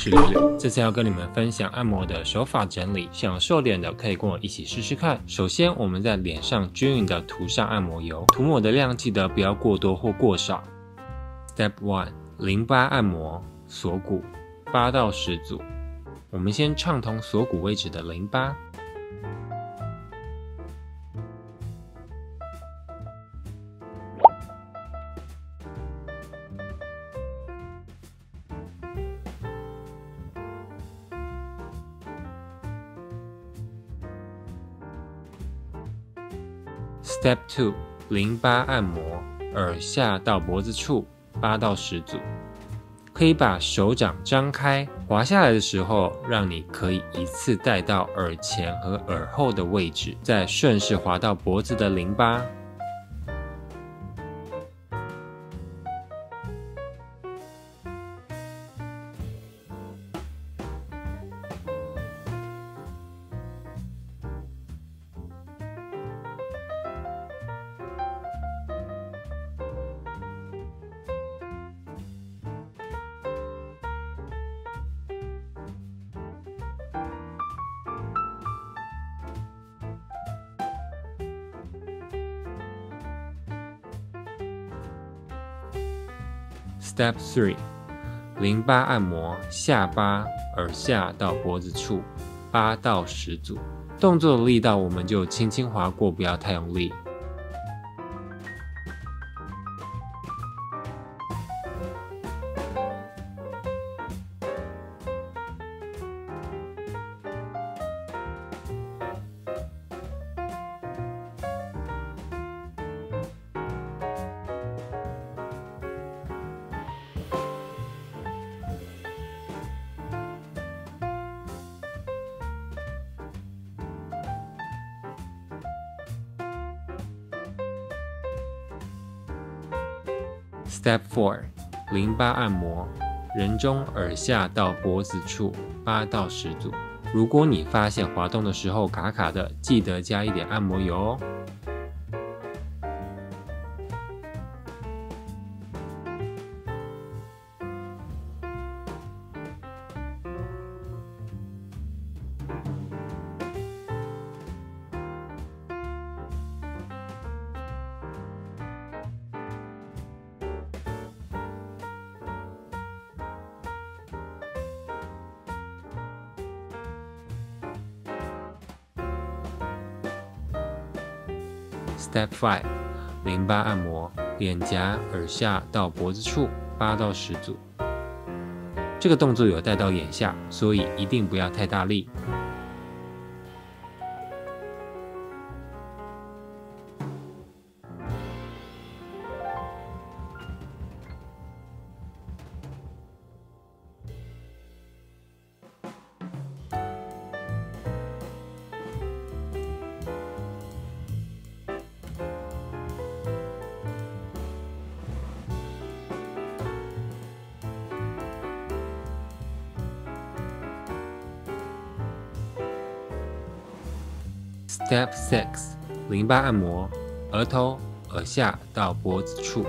是六六。这次要跟你们分享按摩的手法整理，想瘦脸的可以跟我一起试试看。首先，我们在脸上均匀的涂上按摩油，涂抹的量记得不要过多或过少。Step 1：淋巴按摩锁骨8到10组。我们先畅通锁骨位置的淋巴。Step 2：淋巴按摩耳下到脖子处8到10组。可以把手掌张开，滑下来的时候，让你可以一次带到耳前和耳后的位置，再顺势滑到脖子的淋巴。Step 3：淋巴按摩下巴、耳下到脖子处8到10组。动作的力道我们就轻轻划过，不要太用力。Step 4：淋巴按摩人中耳下到脖子处8到10组。如果你发现滑动的时候卡卡的，记得加一点按摩油哦。Step 5：淋巴按摩脸颊、耳下到脖子处8到10组。这个动作有带到眼下，所以一定不要太大力。Step 6：淋巴按摩额头、耳下到脖子处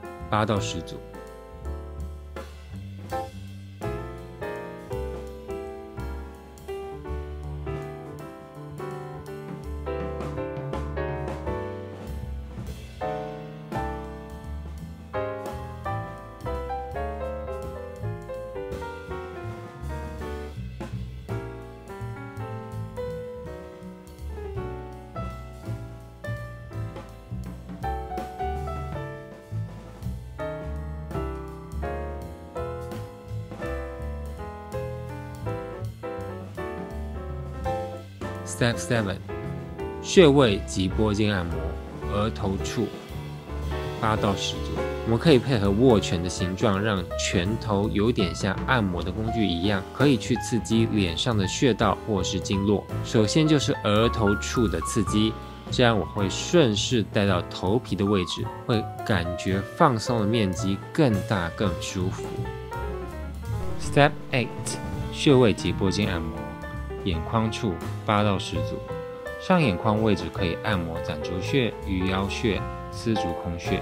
8到10组。Step 7：穴位及拨筋按摩额头处8到10组。我们可以配合握拳的形状，让拳头有点像按摩的工具一样，可以去刺激脸上的穴道或是经络。首先就是额头处的刺激，这样我会顺势带到头皮的位置，会感觉放松的面积更大更舒服。Step 8：穴位及拨筋按摩眼眶处8到10组。上眼眶位置可以按摩攒竹穴、鱼腰穴、丝竹空穴。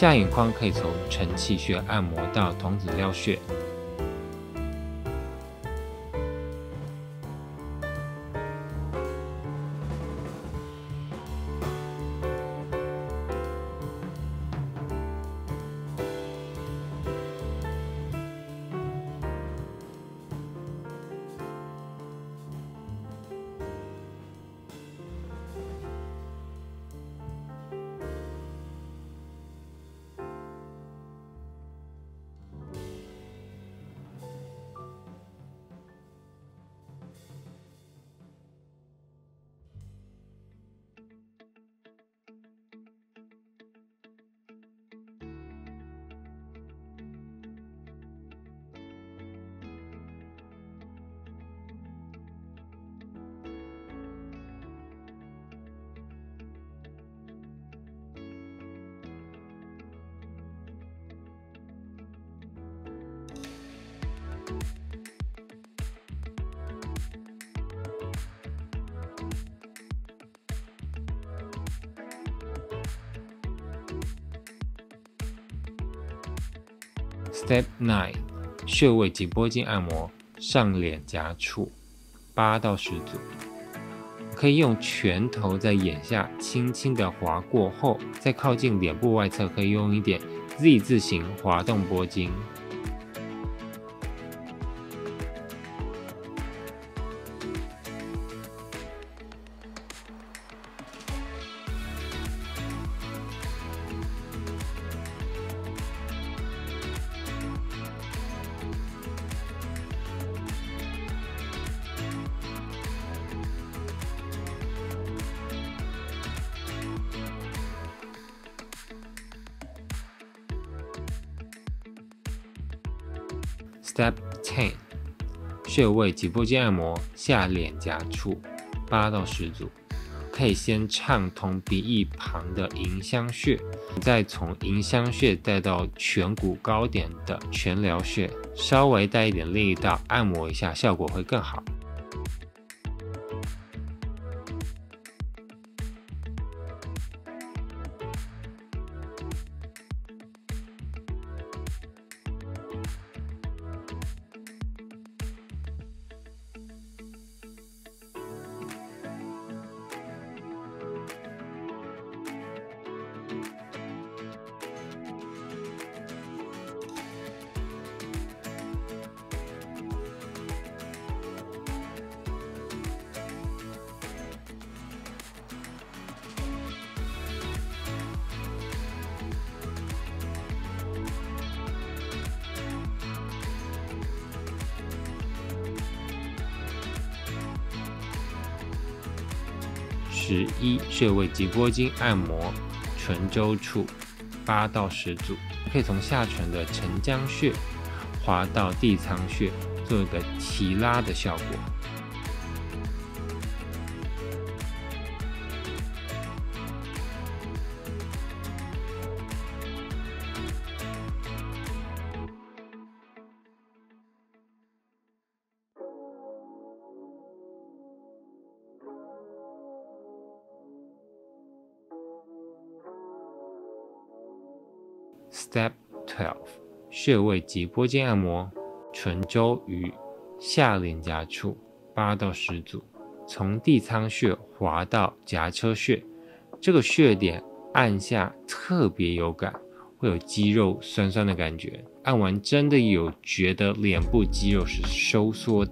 下眼眶可以从承泣穴按摩到童子尿穴。Step 9， 穴位及拨筋按摩上脸颊处8到10组，可以用拳头在眼下轻轻的划过后，再靠近脸部外侧，可以用一点 Z 字形滑动拨筋。Step 10， 穴位及拨筋按摩下脸颊处8到10组，可以先畅通鼻翼旁的迎香穴，再从迎香穴带到颧骨高点的颧髎穴，稍微带一点力道按摩一下，效果会更好。11，穴位及拨筋按摩唇周处8到10组，可以从下唇的承浆穴滑到地仓穴，做一个提拉的效果。Step 12， 穴位及拨筋按摩唇周与下脸颊处8到10组，从地仓穴滑到颊车穴，这个穴点按下特别有感，会有肌肉酸酸的感觉，按完真的有觉得脸部肌肉是收缩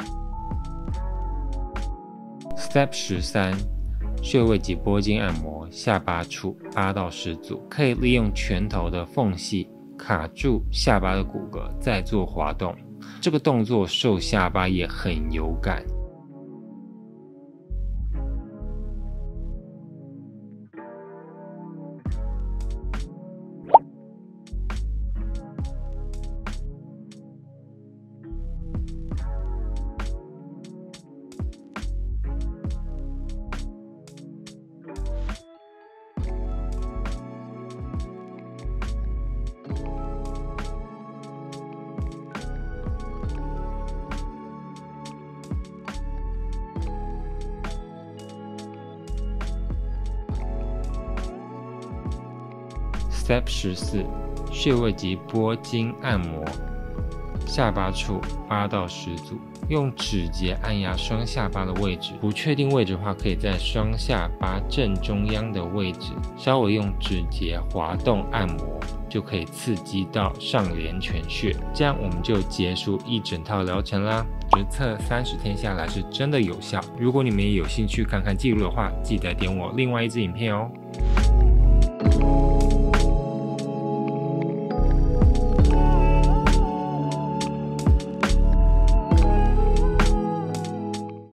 的。Step 13，穴位及拨筋按摩下巴处8到10组，可以利用拳头的缝隙卡住下巴的骨骼，再做滑动。这个动作瘦下巴也很有感。Step 14，穴位及拨筋按摩，下巴处8到10组，用指节按压双下巴的位置，不确定位置的话，可以在双下巴正中央的位置，稍微用指节滑动按摩，就可以刺激到上廉泉穴。这样我们就结束一整套疗程啦。实测30天下来是真的有效。如果你们也有兴趣看看记录的话，记得点我另外一支影片哦。